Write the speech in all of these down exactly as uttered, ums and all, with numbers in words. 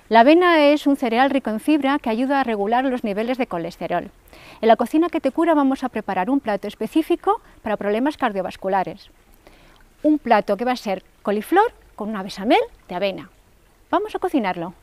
La avena es un cereal rico en fibra que ayuda a regular los niveles de colesterol. En la cocina que te cura vamos a preparar un plato específico para problemas cardiovasculares. Un plato que va a ser coliflor con una bechamel de avena. Vamos a cocinarlo.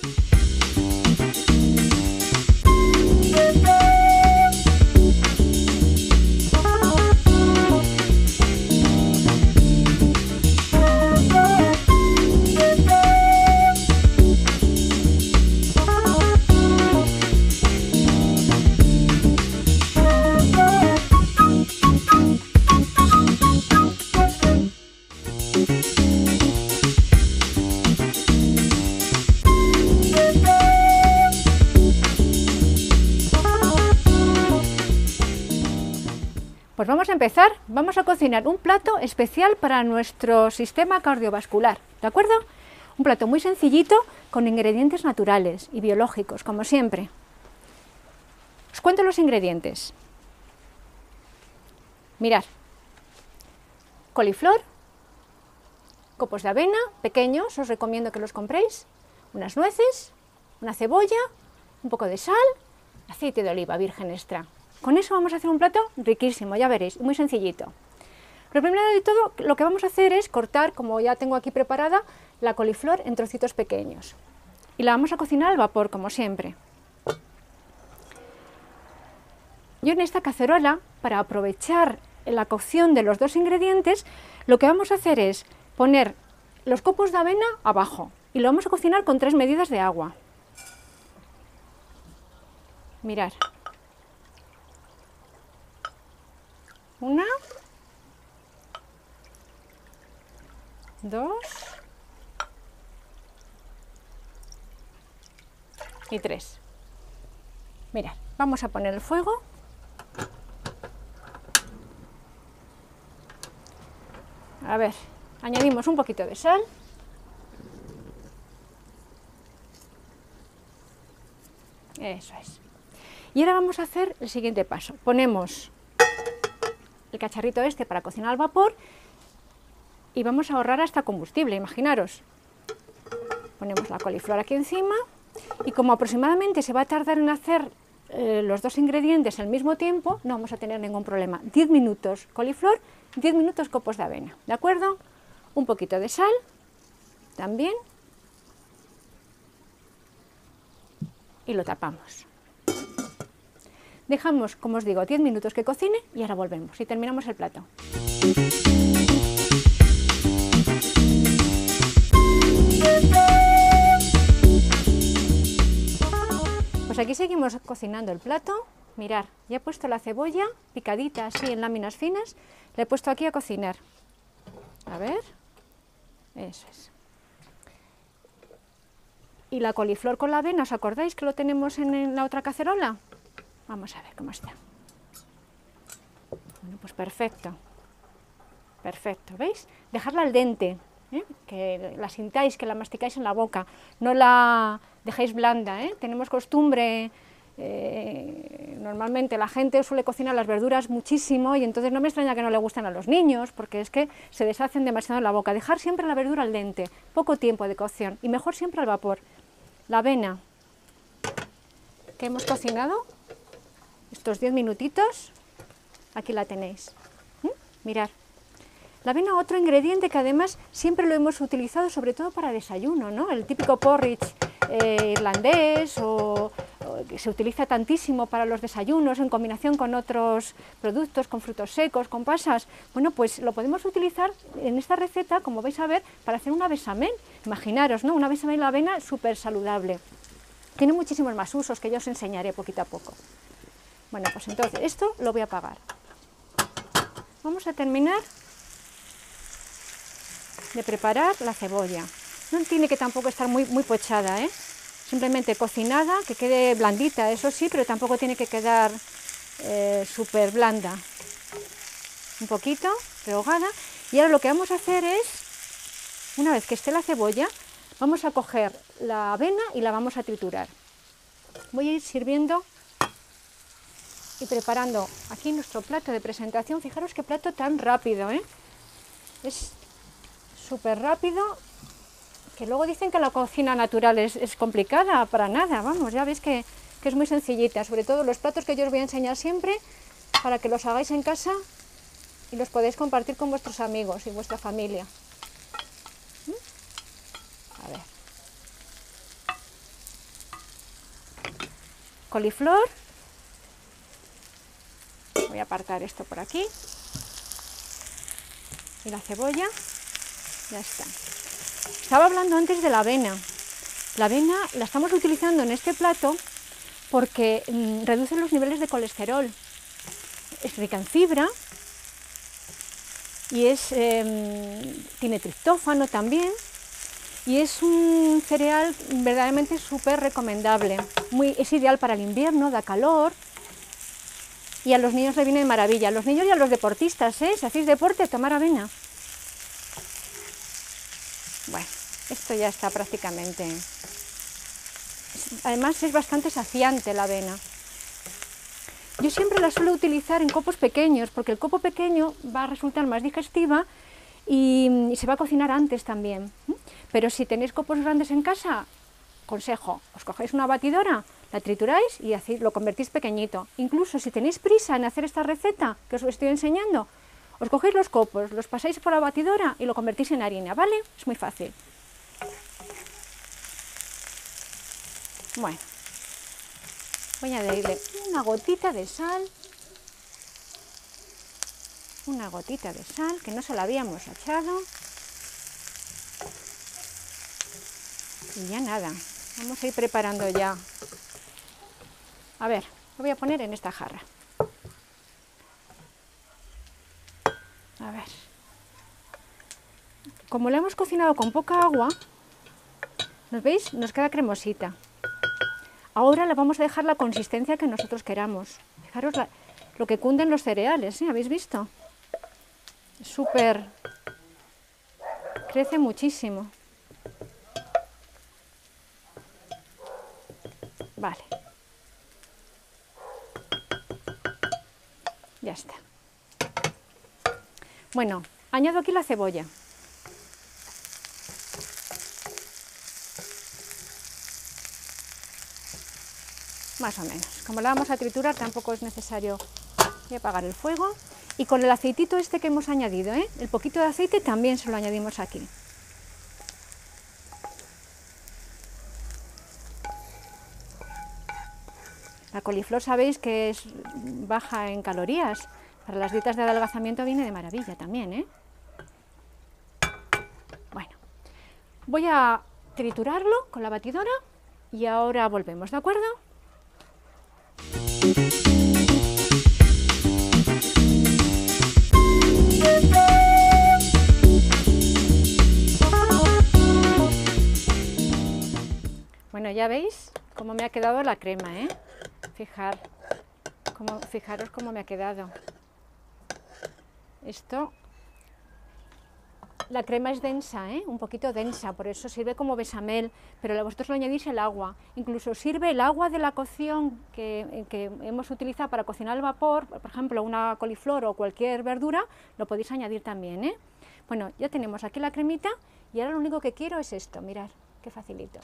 Pues vamos a empezar, vamos a cocinar un plato especial para nuestro sistema cardiovascular, ¿de acuerdo? Un plato muy sencillito, con ingredientes naturales y biológicos, como siempre. Os cuento los ingredientes. Mirad, coliflor, copos de avena pequeños, os recomiendo que los compréis, unas nueces, una cebolla, un poco de sal, aceite de oliva virgen extra. Con eso vamos a hacer un plato riquísimo, ya veréis, muy sencillito. Lo primero de todo, lo que vamos a hacer es cortar, como ya tengo aquí preparada, la coliflor en trocitos pequeños. Y la vamos a cocinar al vapor, como siempre. Yo en esta cacerola, para aprovechar la cocción de los dos ingredientes, lo que vamos a hacer es poner los copos de avena abajo y lo vamos a cocinar con tres medidas de agua. Mirad. Una, dos y tres. Mirad, vamos a poner el fuego. A ver, añadimos un poquito de sal. Eso es. Y ahora vamos a hacer el siguiente paso. Ponemos el cacharrito este para cocinar al vapor y vamos a ahorrar hasta combustible, imaginaros. Ponemos la coliflor aquí encima y como aproximadamente se va a tardar en hacer eh, los dos ingredientes al mismo tiempo, no vamos a tener ningún problema. diez minutos coliflor, diez minutos copos de avena, ¿de acuerdo? Un poquito de sal también y lo tapamos. Dejamos, como os digo, diez minutos que cocine y ahora volvemos y terminamos el plato. Pues aquí seguimos cocinando el plato. Mirad, ya he puesto la cebolla picadita así en láminas finas, la he puesto aquí a cocinar. A ver, eso es. Y la coliflor con la avena, ¿os acordáis que lo tenemos en la otra cacerola? Vamos a ver cómo está. Bueno, pues perfecto. Perfecto, ¿veis? Dejarla al dente, ¿eh? Que la sintáis, que la masticáis en la boca. No la dejéis blanda, ¿eh? Tenemos costumbre, eh, normalmente la gente suele cocinar las verduras muchísimo y entonces no me extraña que no le gusten a los niños, porque es que se deshacen demasiado en la boca. Dejar siempre la verdura al dente, poco tiempo de cocción y mejor siempre al vapor. La avena que hemos cocinado, estos diez minutitos, aquí la tenéis. ¿Mm? Mirad. La avena, otro ingrediente que además siempre lo hemos utilizado, sobre todo para desayuno, ¿no? El típico porridge eh, irlandés, o, o que se utiliza tantísimo para los desayunos en combinación con otros productos, con frutos secos, con pasas. Bueno, pues lo podemos utilizar en esta receta, como vais a ver, para hacer una bechamel. Imaginaros, ¿no? Una bechamel de avena súper saludable. Tiene muchísimos más usos que yo os enseñaré poquito a poco. Bueno, pues entonces esto lo voy a apagar. Vamos a terminar de preparar la cebolla. No tiene que tampoco estar muy, muy pochada, ¿eh? Simplemente cocinada, que quede blandita, eso sí, pero tampoco tiene que quedar eh, súper blanda. Un poquito, rehogada. Y ahora lo que vamos a hacer es, una vez que esté la cebolla, vamos a coger la avena y la vamos a triturar. Voy a ir sirviendo y preparando aquí nuestro plato de presentación. Fijaros qué plato tan rápido, ¿eh? Es súper rápido, Que luego dicen que la cocina natural es, es complicada, para nada, vamos, ya veis que, que es muy sencillita, sobre todo los platos que yo os voy a enseñar siempre, para que los hagáis en casa y los podéis compartir con vuestros amigos y vuestra familia. ¿Mm? A ver. Coliflor. Voy a apartar esto por aquí. Y la cebolla. Ya está. Estaba hablando antes de la avena. La avena la estamos utilizando en este plato porque mmm, reduce los niveles de colesterol. Es rica en fibra y es, eh, tiene triptófano también, y es un cereal verdaderamente súper recomendable. Muy, es ideal para el invierno, da calor, y a los niños le viene de maravilla. A los niños y a los deportistas, ¿eh? Si hacéis deporte, tomar avena. Bueno, esto ya está prácticamente. Además es bastante saciante la avena. Yo siempre la suelo utilizar en copos pequeños, porque el copo pequeño va a resultar más digestiva y, y se va a cocinar antes también. Pero si tenéis copos grandes en casa, consejo, os cogéis una batidora, la trituráis y hacéis, lo convertís pequeñito. Incluso si tenéis prisa en hacer esta receta que os estoy enseñando, os cogéis los copos, los pasáis por la batidora y lo convertís en harina, ¿vale? Es muy fácil. Bueno, voy a añadirle una gotita de sal, una gotita de sal, que no se la habíamos echado. Y ya nada, vamos a ir preparando ya. A ver, lo voy a poner en esta jarra. A ver. Como la hemos cocinado con poca agua, ¿nos veis? Nos queda cremosita. Ahora la vamos a dejar la consistencia que nosotros queramos. Fijaros la, lo que cunden los cereales, ¿eh? ¿Habéis visto? Es súper... crece muchísimo. Vale. Ya está. Bueno, añado aquí la cebolla. Más o menos. Como la vamos a triturar, tampoco es necesario. Voy a apagar el fuego. Y con el aceitito este que hemos añadido, ¿eh? El poquito de aceite también se lo añadimos aquí. La coliflor sabéis que es baja en calorías. Para las dietas de adelgazamiento viene de maravilla también, ¿eh? Bueno, voy a triturarlo con la batidora y ahora volvemos, ¿de acuerdo? Bueno, ya veis cómo me ha quedado la crema, ¿eh? Fijar, cómo, fijaros cómo me ha quedado. Esto, la crema es densa, ¿eh? Un poquito densa, por eso sirve como bechamel, pero vosotros lo añadís el agua. Incluso sirve el agua de la cocción que, que hemos utilizado para cocinar al vapor, por ejemplo, una coliflor o cualquier verdura, lo podéis añadir también, ¿eh? Bueno, ya tenemos aquí la cremita y ahora lo único que quiero es esto, mirad, qué facilito.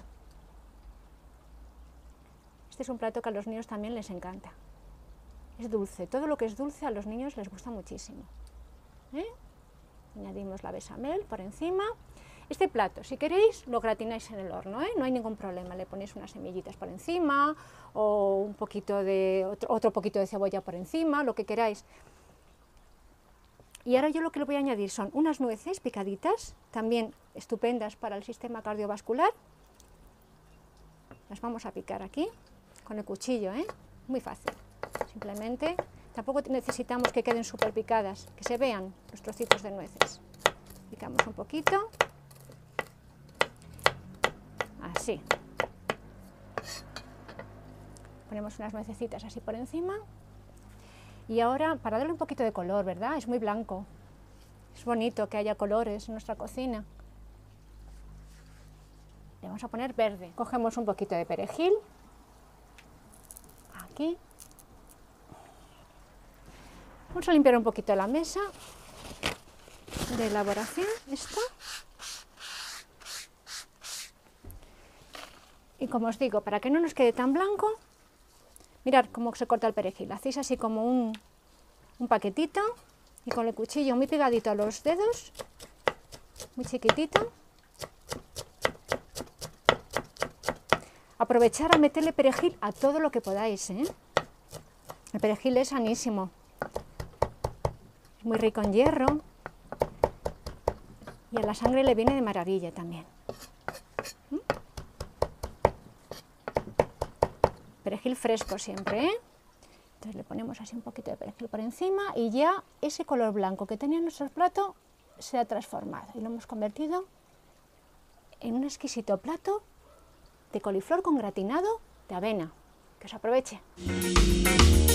Este es un plato que a los niños también les encanta. Es dulce, todo lo que es dulce a los niños les gusta muchísimo. ¿Eh? Añadimos la bechamel por encima. Este plato, si queréis, lo gratináis en el horno, ¿eh? No hay ningún problema, le ponéis unas semillitas por encima o un poquito de, otro, otro poquito de cebolla por encima, lo que queráis. Y ahora yo lo que le voy a añadir son unas nueces picaditas, también estupendas para el sistema cardiovascular. Las vamos a picar aquí con el cuchillo, ¿eh? Muy fácil. Simplemente, tampoco necesitamos que queden súper picadas, que se vean los trocitos de nueces. Picamos un poquito. Así. Ponemos unas nuececitas así por encima. Y ahora, para darle un poquito de color, ¿verdad? Es muy blanco. Es bonito que haya colores en nuestra cocina. Le vamos a poner verde. Cogemos un poquito de perejil. Aquí. Vamos a limpiar un poquito la mesa de elaboración. Esta. Y como os digo, para que no nos quede tan blanco, mirad cómo se corta el perejil. Hacéis así como un, un paquetito y con el cuchillo muy pegadito a los dedos, muy chiquitito. Aprovechar a meterle perejil a todo lo que podáis, ¿eh? El perejil es sanísimo, es muy rico en hierro y a la sangre le viene de maravilla también. ¿Mm? Perejil fresco siempre, ¿eh? Entonces le ponemos así un poquito de perejil por encima y ya ese color blanco que tenía nuestro plato se ha transformado y lo hemos convertido en un exquisito plato de coliflor con gratinado de avena. Que os aproveche.